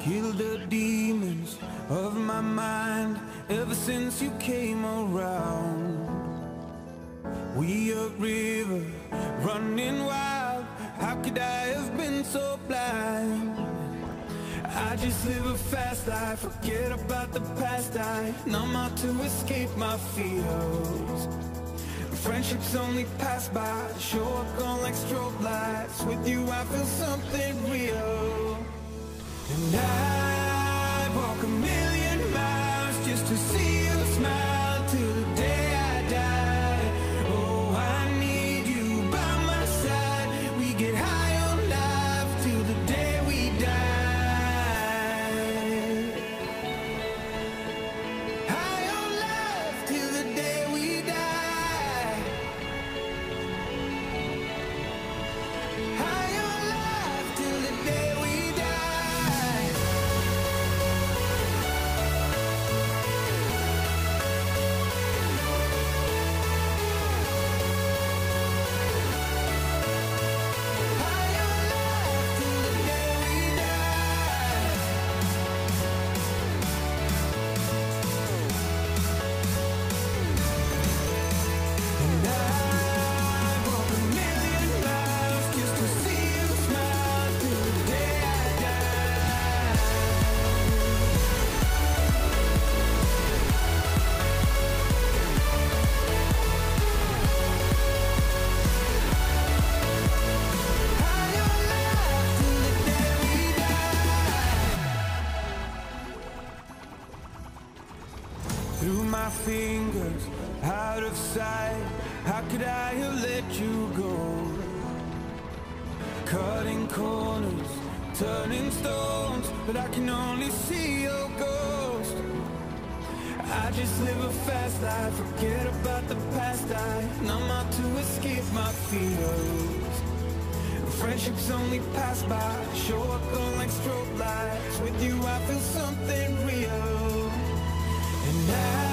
Kill the demons of my mind ever since you came around. We upriver, running wild. How could I have been so blind? I just live a fast life, forget about the past. I numb out to escape my fears. Friendships only pass by, show up on like strobe lights. With you I feel something real. And I walk a million miles just to see you smile till the day I die. Oh, I need you by my side. We get high on life till the day we die. High on life till the day we die. High on life till the day we die. Through my fingers, out of sight, how could I have let you go? Cutting corners, turning stones, but I can only see your ghost. I just live a fast life, forget about the past. I numb out to escape my fears. Friendships only pass by, show up on like strobe lights. With you I feel something real. And